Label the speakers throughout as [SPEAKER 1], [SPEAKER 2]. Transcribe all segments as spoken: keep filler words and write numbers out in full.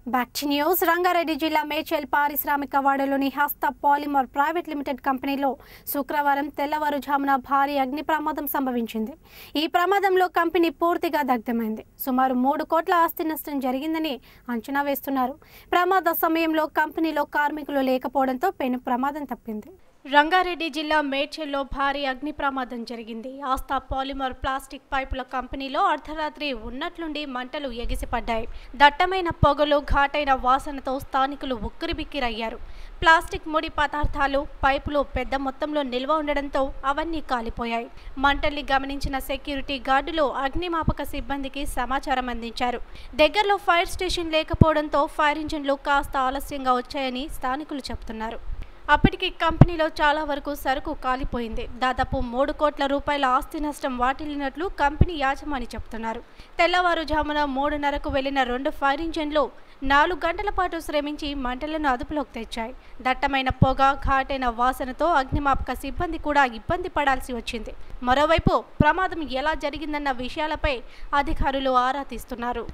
[SPEAKER 1] Back news Rangareddy జిల్లా మేడ్చల్ పారిశ్రామిక వాడలోని హస్త పాలిమర్ ప్రైవేట్ లిమిటెడ్ కంపెనీలో శుక్రవారం తెల్లవారుజామున భారీ అగ్ని ప్రమాదం సంభవించింది. ఈ ప్రమాదంలో కంపెనీ పూర్తిగా దగ్ధమైంది. సుమారు మూడు కోట్ల ఆస్తి నష్టం జరిగిందని అంచనా వేస్తున్నారు. ప్రమాద సమయంలో కంపెనీలో కార్మికులు లేకపోవడంతో పెను ప్రమాదం తప్పింది. రంగారెడ్డి జిల్లా మేడ్చల్లో భారీ అగ్ని ప్రమాదం జరిగింది. ఆస్థా పాలిమర్ ప్లాస్టిక్ పైపుల కంపెనీలో అర్ధరాత్రి ఉన్నట్లుండి మంటలు ఎగిసిపడ్డాయి. దట్టమైన పొగలు, ఘాటైన వాసనతో స్థానికులు ఉక్కిరిబిక్కిరయ్యారు. ప్లాస్టిక్ ముడి పదార్థాలు, పైపులు పెద్ద మొత్తంలో నిల్వ ఉండడంతో అవన్నీ కాలిపోయాయి. మంటల్ని గమనించిన సెక్యూరిటీ గార్డులు అగ్నిమాపక సిబ్బందికి సమాచారం అందించారు. దగ్గరలో ఫైర్ స్టేషన్ లేకపోవడంతో ఫైర్ ఇంజిన్లు కాస్త ఆలస్యంగా వచ్చాయని స్థానికులు చెబుతున్నారు. అప్పటికి కంపెనీలో చాలా వరకు సరుకు కాలిపోయింది. దాదాపు మూడు కోట్ల రూపాయల ఆస్తి నష్టం వాటిల్లినట్లు కంపెనీ యాజమాని చెబుతున్నారు. తెల్లవారుజామున మూడున్నరకు వెళ్లిన రెండు ఫైర్ ఇంజిన్లు నాలుగు గంటల పాటు శ్రమించి మంటలను అదుపులోకి తెచ్చాయి. దట్టమైన పొగ, ఘాటైన వాసనతో అగ్నిమాపక సిబ్బంది కూడా ఇబ్బంది పడాల్సి వచ్చింది. మరోవైపు ప్రమాదం ఎలా జరిగిందన్న విషయాలపై అధికారులు ఆరా తీస్తున్నారు.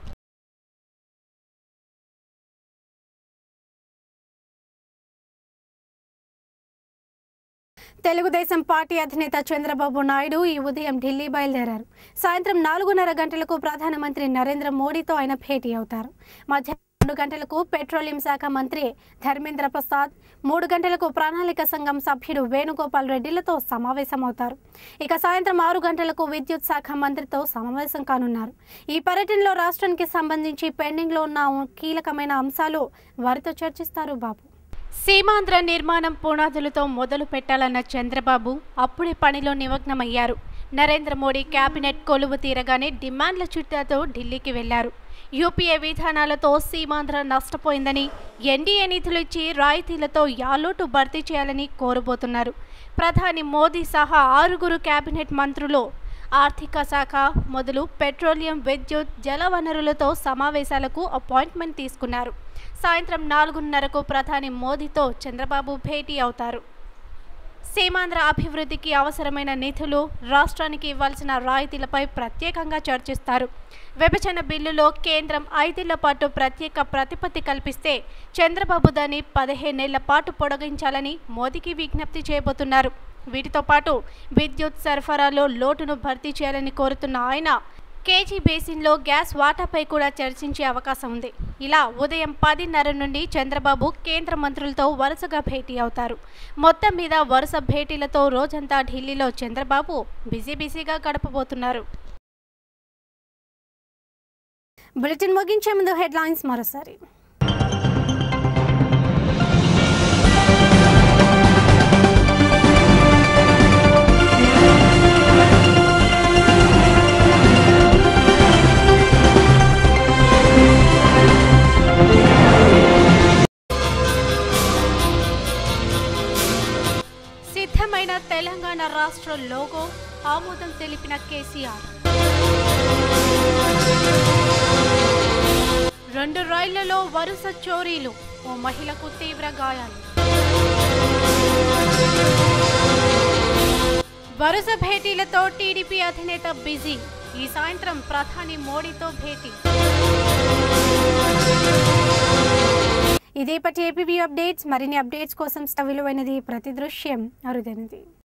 [SPEAKER 1] తెలుగుదేశం పార్టీ అధినేత చంద్రబాబు నాయుడు ఈ ఉదయం ఢిల్లీ బయలుదేరారు. సాయంత్రం నాలుగున్నర గంటలకు ప్రధానమంత్రి నరేంద్ర మోడీతో ఆయన భేటీ అవుతారు. మధ్యాహ్నం రెండు గంటలకు పెట్రోలియం శాఖ మంత్రి ధర్మేంద్ర ప్రసాద్, మూడు గంటలకు ప్రణాళిక సంఘం సభ్యుడు వేణుగోపాల్ రెడ్డిలతో సమావేశమవుతారు. ఇక సాయంత్రం ఆరు గంటలకు విద్యుత్ శాఖ మంత్రితో సమావేశం కానున్నారు. ఈ పర్యటనలో రాష్ట్రానికి సంబంధించి పెండింగ్లో ఉన్న కీలకమైన అంశాలు వారితో చర్చిస్తారు. బాబు సీమాంధ్ర నిర్మాణం పునాదులతో మొదలు పెట్టాలన్న చంద్రబాబు అప్పుడే పనిలో నిమగ్నమయ్యారు. నరేంద్ర మోడీ కేబినెట్ కొలువు తీరగానే డిమాండ్ల చిట్టాతో ఢిల్లీకి వెళ్లారు. యూపీఏ విధానాలతో సీమాంధ్ర నష్టపోయిందని, ఎన్డీఏ నిధులు ఇచ్చి రాయితీలతో యాలోటు భర్తీ చేయాలని కోరబోతున్నారు. ప్రధాని మోదీ సహా ఆరుగురు కేబినెట్ మంత్రులు ఆర్థిక శాఖ మొదలు పెట్రోలియం, విద్యుత్, జల వనరులతో సమావేశాలకు అపాయింట్మెంట్ తీసుకున్నారు. సాయంత్రం నాలుగున్నరకు ప్రధాని మోదీతో చంద్రబాబు భేటీ అవుతారు. సీమాంధ్ర అభివృద్ధికి అవసరమైన నిధులు, రాష్ట్రానికి ఇవ్వాల్సిన రాయితీలపై ప్రత్యేకంగా చర్చిస్తారు. విభజన బిల్లులో కేంద్రం ఐదేళ్ల పాటు ప్రత్యేక ప్రతిపత్తి కల్పిస్తే చంద్రబాబు దాన్ని పదిహేనేళ్ల పాటు పొడిగించాలని మోదీకి విజ్ఞప్తి చేయబోతున్నారు. వీటితో పాటు విద్యుత్ సరఫరాలో లోటును భర్తీ చేయాలని కోరుతున్న ఆయన కేజీ బేసిన్లో గ్యాస్ వాటాపై కూడా చర్చించే అవకాశం ఉంది. ఇలా ఉదయం పదిన్నర నుండి చంద్రబాబు కేంద్ర మంత్రులతో వరుసగా భేటీ అవుతారు. మొత్తం మీద వరుస భేటీలతో రోజంతా ఢిల్లీలో చంద్రబాబు బిజీ బిజీగా గడపబోతున్నారు. బులెటిన్ ముగించే ముందు హెడ్లైన్స్ మరోసారి. సిద్ధమైన తెలంగాణ రాష్ట్ర లోగో ఆమోదం తెలిపిన కేసీఆర్. రెండు రైళ్లలో వరుస చోరీలు, ఓ మహిళకు తీవ్ర గాయాలు. వరుస భేటీలతో టీడీపీ అధినేత బిజీ. ఈ సాయంత్రం ప్రధాని మోడీతో భేటీ. ఇదేపటి ఏపీవీ అప్డేట్స్. మరిన్ని అప్డేట్స్ కోసం విలువైనది, ప్రతి దృశ్యం అరుదైనది.